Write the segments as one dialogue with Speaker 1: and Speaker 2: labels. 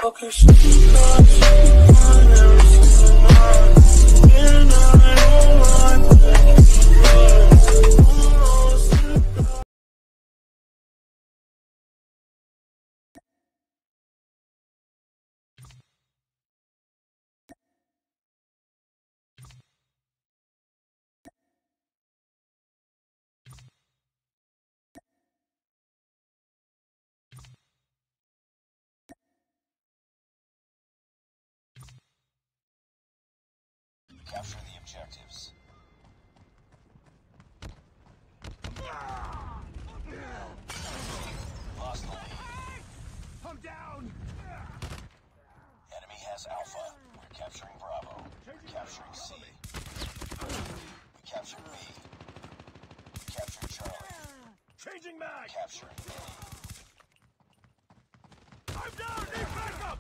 Speaker 1: Capture the objectives. Lost the lead.
Speaker 2: I'm down!
Speaker 1: Enemy has Alpha. We're capturing Bravo. We're capturing C. We captured B. We captured Charlie.
Speaker 2: Changing mag!
Speaker 1: Capturing A.
Speaker 2: I'm down! Need backup!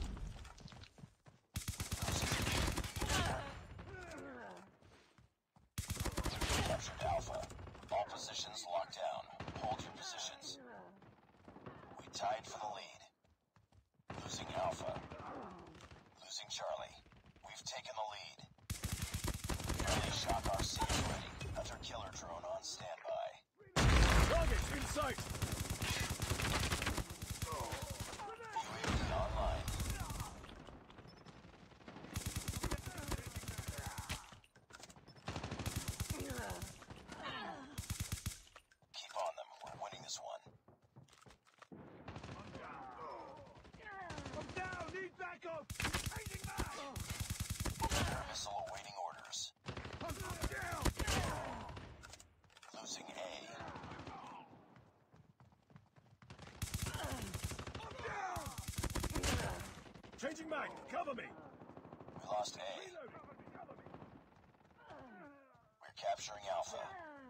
Speaker 1: Captured Alpha. All positions locked down. Hold your positions. We tied for the lead. Losing Alpha. Losing Charlie. We've taken the lead. Friendly Shock RC is ready. Hunter killer drone on standby.
Speaker 2: Targets in sight!
Speaker 1: UAV online. Keep on them. We're winning this one.
Speaker 2: I'm down! Need backup! Changing mag!
Speaker 1: Missile awaiting orders.
Speaker 2: I'm down!
Speaker 1: Losing A.
Speaker 2: I'm down! Changing mag! Cover me!
Speaker 1: We lost A.
Speaker 2: Reloading! Cover me!
Speaker 1: We're capturing Alpha.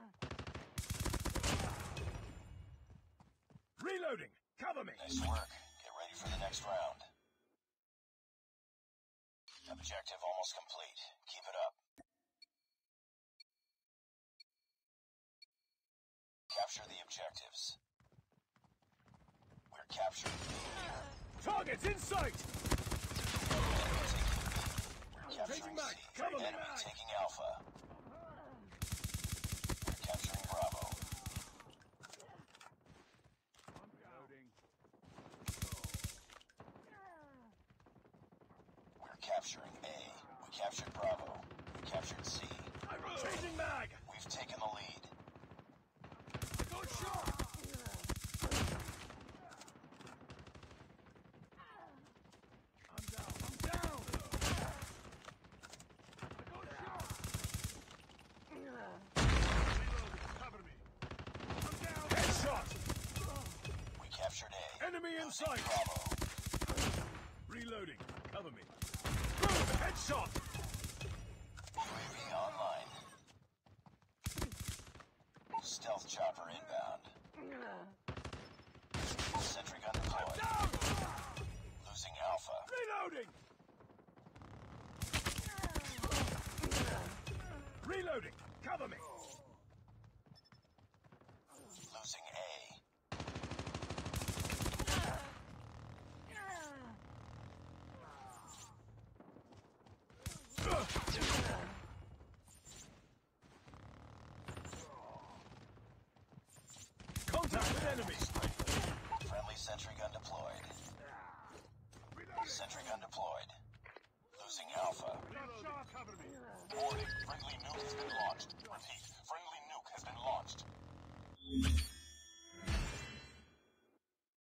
Speaker 2: Reloading! Cover me!
Speaker 1: Nice work. Get ready for the next round. Objective almost complete. Keep it up. Capture the objectives. We're capturing B.
Speaker 2: Targets in sight!
Speaker 1: Enemy taking B. We're capturing
Speaker 2: Changing mag.
Speaker 1: C.
Speaker 2: Cover me.
Speaker 1: Enemy taking Alpha. We're capturing Bravo. We're capturing A. We captured Bravo. We captured C.
Speaker 2: Changing mag!
Speaker 1: We've taken the lead.
Speaker 2: I got shot! I'm down! I'm down! I got shot! Cover me! I'm down! Headshot!
Speaker 1: We captured A.
Speaker 2: Enemy in
Speaker 1: Losing
Speaker 2: sight!
Speaker 1: Bravo.
Speaker 2: Reloading! Cover me! Boom! Headshot!
Speaker 1: UAV online. Stealth chopper inbound. Sentry gun deployed.
Speaker 2: Down!
Speaker 1: Losing Alpha.
Speaker 2: Reloading! Reloading! Cover me!
Speaker 1: Losing A.
Speaker 2: Contact with enemy!
Speaker 1: Friendly sentry gun deployed. Sentry gun deployed. Losing Alpha.
Speaker 2: Cover me!
Speaker 1: Warning. Friendly nuke has been launched. Repeat. Friendly nuke has been launched.